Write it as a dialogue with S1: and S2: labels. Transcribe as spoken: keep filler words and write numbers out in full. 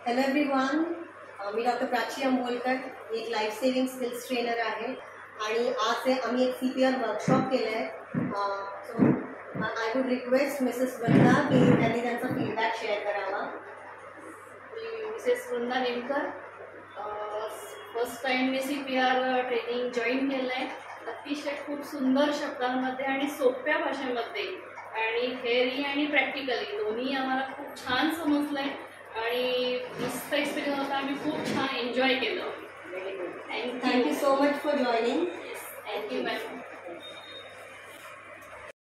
S1: Hello everyone, मी doctor Prachi Ambolkar, एक life saving skills trainer आहे आणि आज आम्ही एक सी पी आर वर्कशॉप केलं आहे. So I would request Mrs Vrinda की त्यांनी त्यांचा फीडबॅक शेअर करावा.
S2: Mrs Vrinda Nemkar, first time मी C P R training join केलं आहे. अतिशय खूप सुंदर शब्दांमध्ये आणि सोप्या भाषेमध्ये आणि थेअरी आणि प्रॅक्टिकली दोन्ही आम्हाला खूप छान समजलं आहे आणि मस्त एक्सपिरियन्स होता. आम्ही खूप छान एन्जॉय केलं.
S1: Thank you so much for joining.
S2: Thank you ma'am.